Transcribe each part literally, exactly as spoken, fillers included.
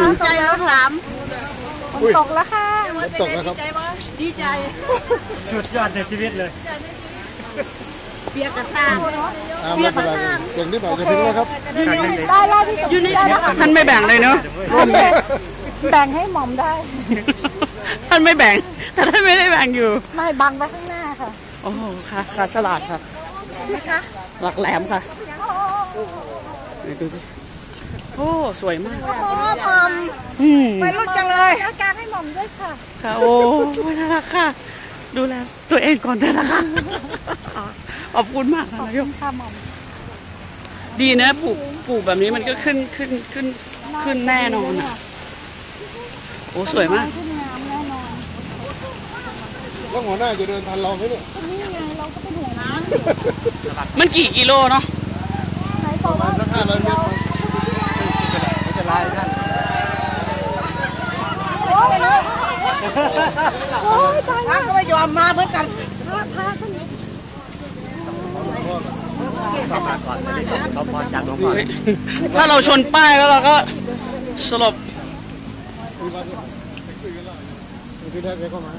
ใจรถหลามตกแล้วค่ะตกแล้วครับดีใจสุดยอดในชีวิตเลยเปียกกระตาเปียกกระตาเก่งนิดหน่อยจะถึงแล้วครับได้แล้วที่อยู่ในท่านไม่แบ่งเลยเนาะแบ่งให้หม่อมได้ท่านไม่แบ่งแต่ท่านไม่ได้แบ่งอยู่ไม่บังไปข้างหน้าค่ะโอ้โหค่ะค่ะฉลาดค่ะนะคะหลักแหลมค่ะดูสิโอ้สวยมากโอ้หม่อมไปรุ่นจังเลยอาการให้หม่อมด้วยค่ะค่ะโอ้น่ารักค่ะดูแลตัวเองก่อนเถอะนะคะขอบคุณมากค่ะนายกค่ะหม่อมดีนะปลูกปลูกแบบนี้มันก็ขึ้นขึ้นขึ้นขึ้นแน่นอนอ่ะโอ้สวยมากขึ้นงามแน่นอนแล้วหัวหน้าจะเดินทันเราไหมเนี่ยนี่ไงเราก็เป็นห่วงน้ำมันกี่กิโลเนาะประมาณสักห้าร้อยเมตรไม่จะลายท่านโอ้ยตายแล้วก็ไม่ยอมมาเหมือนกันพาพาขึ้นถ้าเราชนป้ายแล้วเราก็สลบที่ได้ไปเข้ามา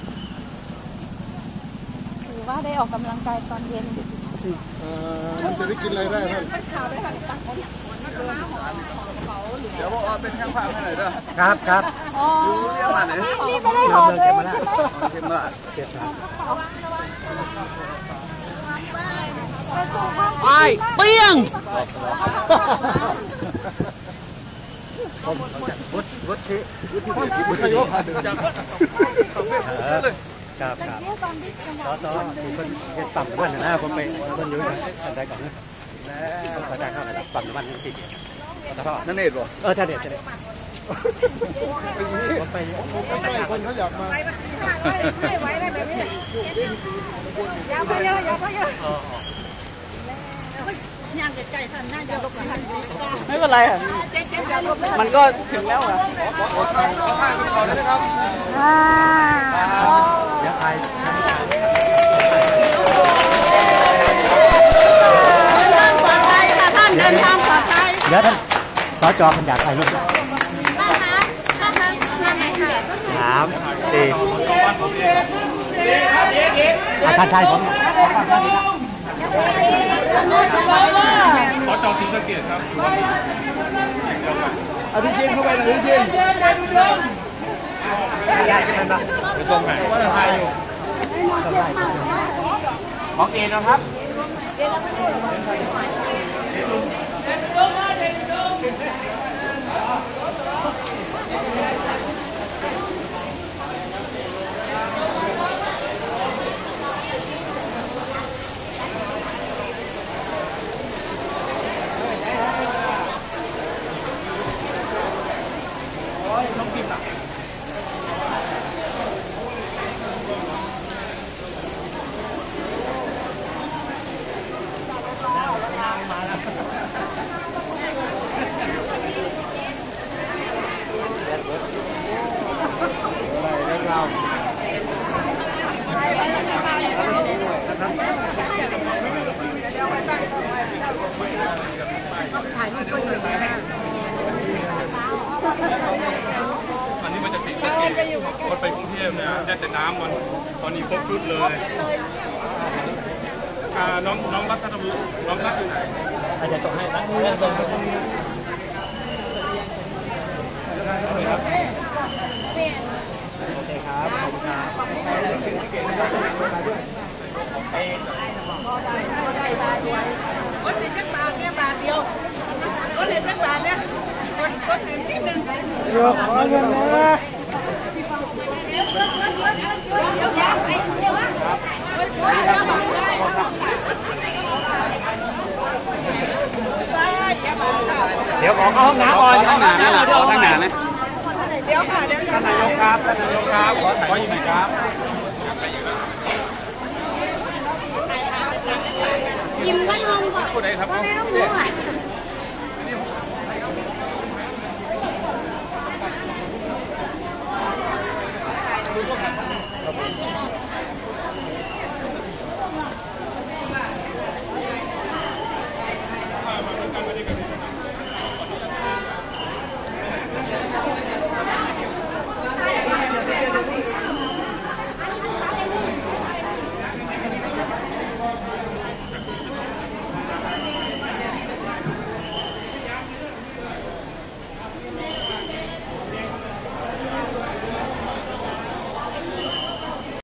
ถือว่าได้ออกกำลังกายตอนเย็นมันจะได้กินอะไรได้ท่านเดี๋ยวบอกว่าเป็นช่างภาพให้หน่อยด้วยครับครับดูเรื่องมาไหนนี่ไม่ได้หอมเลยใช่ไหมเข็มละเจ็ดครับไปเปี้ยงวุฒิวุฒิวุฒิวุฒิยกจากวัดครับครับต่อต่อที่คนเฮ็ดปั๊มน้ำมันนะผมไปคนอยู่ได้ก่อนนะแล้วเขาจะเข้าไปปั๊มน้ำมันนั่นสินั่นเองเหรอเออท่านเด็ดท่านเด็ดผมไปคนเขาอยากมาไม่ไหวได้แบบนี้อย่าไปเยอะอย่าไปเยอะย่างไก่ท่านน่าจะลบทันไม่เป็นไรค่ะมันก็ถึงแล้วอ่ะเดี๋ยวไปเดินทางปลอดภัยเดี๋ยวท่านสจพันอยากถ่ายรูปสามสี่ท่านถ่ายผมขอจอสีสะเกตครับอภิเชษเข้าไปหน่อยอภิเชษไปส่งไหนว่าถ่ายอยู่ของเอ็นนะครับอันนี้มันจะติดคนไปกรุงเทพเนี่ยได้แต่น้ำมันตอนนี้ครบชุดเลยน้องน้องรักท่านน้องรักอยู่ไหนอาจจะต้องให้ตั้งเรื่องโอเคครับขอบคุณครับรถเห็นจักบาทเนี่ยบาทเดียวรถเห็นจักบาทเนี่ยรถรถเห็นนิดนึงเดี๋ยวขอเงินนะเดี๋ยวขอเข้าห้องน้ำก่อนตั้งนานนะขอตั้งนานนะเดี๋ยวค่ะเดี๋ยวท่านนายกครับท่านนายกครับขอขออยู่ไหนครับยิ้มก็นมก่อนผู้ใดครับไม่ต้องรู้อ่ะ